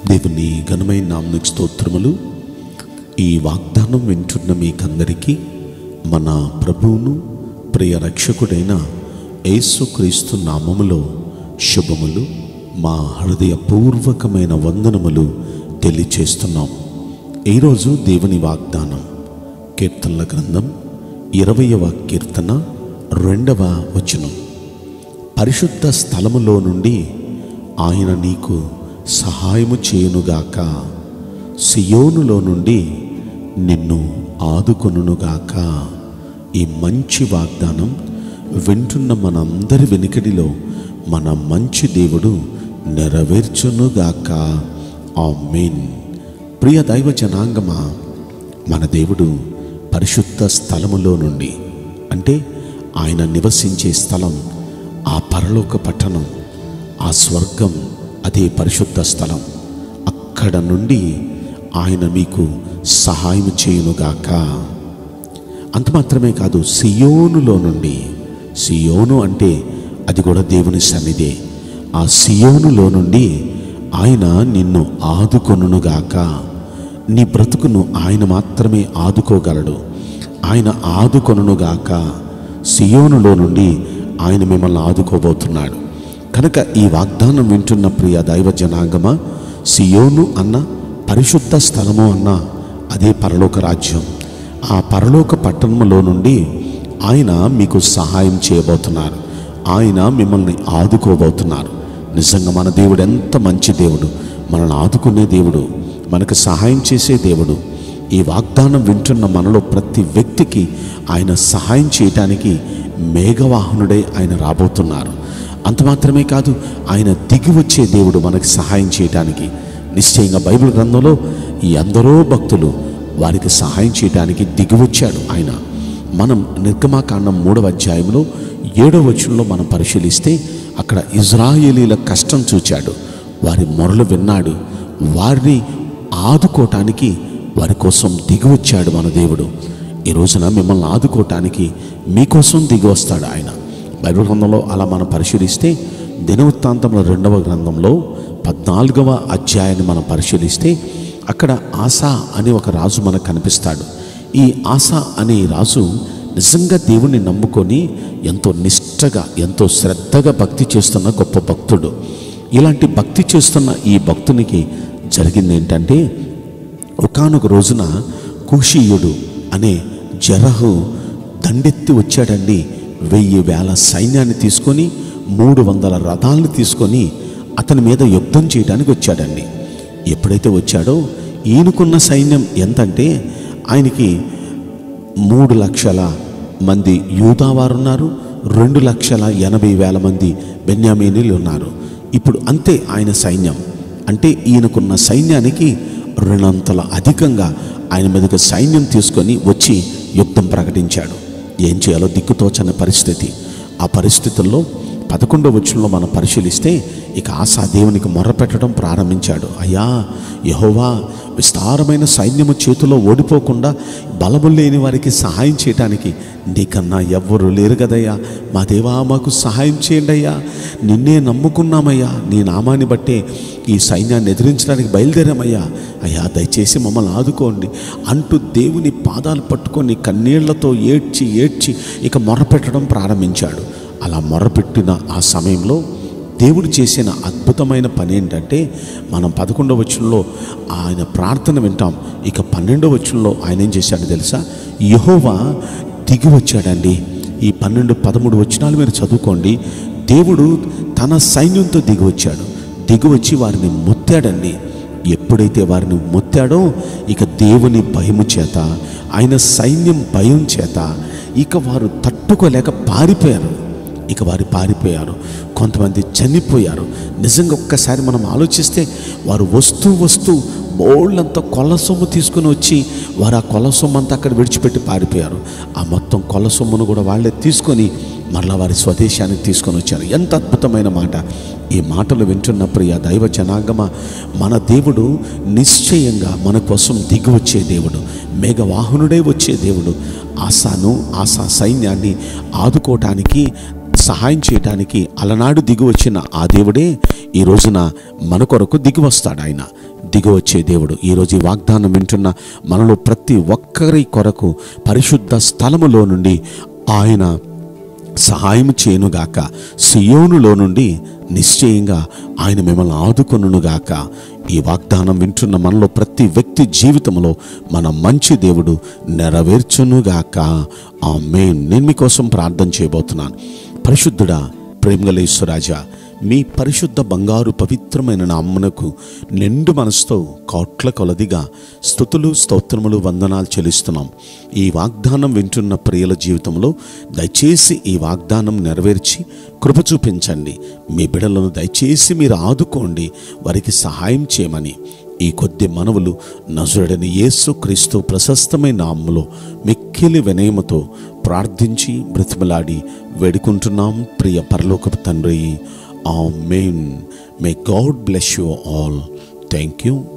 దేవుని ఘనమైన నామమునకు స్తోత్రములు. ఈ వాగ్దానం వింటున్న మీకందరికీ మన ప్రభువును ప్రియ రక్షకుడైన యేసుక్రీస్తు నామములో శుభములు, మా హృదయపూర్వకమైన వందనములు తెలియచేస్తున్నాం. ఈరోజు దేవుని వాగ్దానం కీర్తనల గ్రంథం 20వ కీర్తన 2వ వచనం. పరిశుద్ధ స్థలములో నుండి ఆయన నీకు సహాయము చేయునుగాక, సియోనులో నుండి నిన్ను ఆదుకొనుగాక. ఈ మంచి వాగ్దానం వింటున్న మనందరి వెనుకడిలో మన మంచి దేవుడు నెరవేర్చునుగాక. ఆమేన్. ప్రియ దైవ జనాంగమా, మన దేవుడు పరిశుద్ధ స్థలములో నుండి అంటే ఆయన నివసించే స్థలం, ఆ పరలోక పట్టణం, ఆ స్వర్గం, అదే పరిశుద్ధ స్థలం. అక్కడ నుండి ఆయన మీకు సహాయం చేయునుగాక. అంత మాత్రమే కాదు, సియోనులో నుండి, సియోను అంటే అది కూడా దేవుని సన్నిధే, ఆ సియోనులో నుండి ఆయన నిన్ను ఆదుకొనుగాక. నీ బ్రతుకును ఆయన మాత్రమే ఆదుకోగలడు. ఆయన ఆదుకొనుగాక. సియోనులో నుండి ఆయన మిమ్మల్ని ఆదుకోబోతున్నాడు. కనుక ఈ వాగ్దానం వింటున్న ప్రియ దైవ జనాంగమా, సియోను అన్న, పరిశుద్ధ స్థలము అన్న అదే పరలోక రాజ్యం. ఆ పరలోక పట్టణంలో నుండి ఆయన మీకు సహాయం చేయబోతున్నారు. ఆయన మిమ్మల్ని ఆదుకోబోతున్నారు. నిజంగా మన దేవుడు ఎంత మంచి దేవుడు! మనల్ని ఆదుకునే దేవుడు, మనకు సహాయం చేసే దేవుడు. ఈ వాగ్దానం వింటున్న మనలో ప్రతి వ్యక్తికి ఆయన సహాయం చేయటానికి మేఘవాహనుడై ఆయన రాబోతున్నారు. అంత మాత్రమే కాదు, ఆయన దిగి వచ్చే దేవుడు మనకు సహాయం చేయటానికి. నిశ్చయంగా బైబిల్ గ్రంథంలో ఈ ఎందరో భక్తులు వారికి సహాయం చేయడానికి దిగి వచ్చాడు ఆయన. మనం నిర్గమాకాండం 3వ అధ్యాయంలో 7వ వచనంలో మనం పరిశీలిస్తే అక్కడ ఇజ్రాయేలీల కష్టం చూచాడు, వారి మొరలు విన్నాడు, వారిని ఆదుకోవటానికి వారి కోసం దిగి వచ్చాడు మన దేవుడు. ఈ రోజున మిమ్మల్ని ఆదుకోవటానికి మీకోసం దిగి వస్తాడు ఆయన. బైబిల్ గ్రంథంలో అలా మనం పరిశీలిస్తే దినవృత్తాంతముల 2వ గ్రంథంలో 14వ అధ్యాయాన్ని మనం పరిశీలిస్తే అక్కడ ఆసా అనే ఒక రాజు మనకు కనిపిస్తాడు. ఈ ఆసా అనే రాజు నిజంగా దేవుణ్ణి నమ్ముకొని ఎంతో నిష్ఠగా, ఎంతో శ్రద్ధగా భక్తి చేస్తున్న గొప్ప భక్తుడు. ఇలాంటి భక్తి చేస్తున్న ఈ భక్తునికి జరిగింది ఏంటంటే, ఒకానొక రోజున కూషీయుడు అనే జరహు దండెత్తి వచ్చాడండి. 1000 సైన్యాన్ని తీసుకొని 300 రథాలను తీసుకొని అతని మీద యుద్ధం చేయడానికి వచ్చాడండి. ఎప్పుడైతే వచ్చాడో ఈయనకున్న సైన్యం ఎంతంటే, ఆయనకి 3 లక్షల మంది యూదావారు ఉన్నారు, 2,80,000 మంది బెన్యామీనీలు ఉన్నారు. ఇప్పుడు అంతే ఆయన సైన్యం. అంటే ఈయనకున్న సైన్యానికి 2 అంతల అధికంగా ఆయన మీదకి సైన్యం తీసుకొని వచ్చి యుద్ధం ప్రకటించాడు. ఏం చేయాలో దిక్కుతోచని పరిస్థితి. ఆ పరిస్థితుల్లో 11వ వచనంలో మనం పరిశీలిస్తే ఇక ఆసా దేవునికి మొర్రపెట్టడం ప్రారంభించాడు. అయ్యా యెహోవా, విస్తారమైన సైన్యము చేతిలో ఓడిపోకుండా బలము లేని వారికి సహాయం చేయటానికి నీకన్నా ఎవ్వరూ లేరు కదయ్యా. మా దేవా, మాకు సహాయం చేయండి అయ్యా. నిన్నే నమ్ముకున్నామయ్యా, నీ నామాన్ని బట్టే ఈ సైన్యాన్ని ఎదిరించడానికి బయలుదేరామయ్యా. అయ్యా, దయచేసి మమ్మల్ని ఆదుకోండి అంటూ దేవుని పాదాలు పట్టుకొని కన్నీళ్లతో ఏడ్చి ఏడ్చి ఇక మొర్రపెట్టడం ప్రారంభించాడు. అలా మొర్రపెట్టిన ఆ సమయంలో దేవుడు చేసిన అద్భుతమైన పని ఏంటంటే, మనం 11వ వచనంలో ఆయన ప్రార్థన వింటాం. ఇక 12వ వచనంలో ఆయన ఏం చేశాడో తెలుసా? యెహోవా దిగి వచ్చాడండి. ఈ 12, 13 వచనాలు మీరు చదువుకోండి. దేవుడు తన సైన్యంతో దిగి వచ్చాడు. దిగి వచ్చి వారిని మొత్తాడండి. ఎప్పుడైతే వారిని మొత్తాడో ఇక దేవుని భయము చేత, ఆయన సైన్యం భయం చేత ఇక వారు తట్టుకోలేక పారిపోయారు. ఇక వారు పారిపోయారు, కొంతమంది చనిపోయారు. నిజంగా ఒక్కసారి మనం ఆలోచిస్తే వారు వస్తూ బోళ్ళంతా కొల్ల సొమ్ము తీసుకుని వచ్చి వారు ఆ కొల్ల సొమ్ము అంతా అక్కడ విడిచిపెట్టి పారిపోయారు. ఆ మొత్తం కొల్ల సొమ్మును కూడా వాళ్ళే తీసుకొని మరలా వారి స్వదేశానికి తీసుకొని వచ్చారు. ఎంత అద్భుతమైన మాట! ఈ మాటలు వింటున్న ప్రియ దైవ జనాంగమా, మన దేవుడు నిశ్చయంగా మన కోసం దిగి వచ్చే దేవుడు, మేఘవాహనుడై వచ్చే దేవుడు. ఆసా సైన్యాన్ని ఆదుకోవటానికి, సహాయం చేయటానికి అలనాడు దిగి వచ్చిన ఆ దేవుడే ఈ రోజున మన కొరకు దిగి వస్తాడు. ఆయన దిగివచ్చే దేవుడు. ఈరోజు ఈ వాగ్దానం వింటున్న మనలో ప్రతి ఒక్కరి కొరకు పరిశుద్ధ స్థలములో నుండి ఆయన సహాయం చేయనుగాక. సియోనులో నుండి నిశ్చయంగా ఆయన మిమ్మల్ని ఆదుకొనుగాక. ఈ వాగ్దానం వింటున్న మనలో ప్రతి వ్యక్తి జీవితంలో మన మంచి దేవుడు నెరవేర్చునుగాక. ఆమేన్. నేను మీకోసం ప్రార్థన చేయబోతున్నాను. పరిశుద్ధుడా, ప్రేమగల యేసురాజా, మీ పరిశుద్ధ బంగారు పవిత్రమైన నామమునకు నిండు మనసుతో కోట్ల కొలదిగా స్తుతులు, స్తోత్రములు, వందనాలు చెల్లిస్తున్నాం. ఈ వాగ్దానం వింటున్న ప్రియుల జీవితంలో దయచేసి ఈ వాగ్దానం నెరవేర్చి కృప చూపించండి. మీ బిడ్డలను దయచేసి మీరు ఆదుకోండి, వారికి సహాయం చేయమని ఈ కొద్ది మనవులు నజరుడైన యేసుక్రీస్తు ప్రశస్తమైన నామములో మిక్కిలి వినయముతో ప్రార్థించి బ్రతిమలాడి వేడుకుంటున్నాం ప్రియ పరలోకపు తండ్రి. Amen. May God bless you all. Thank you.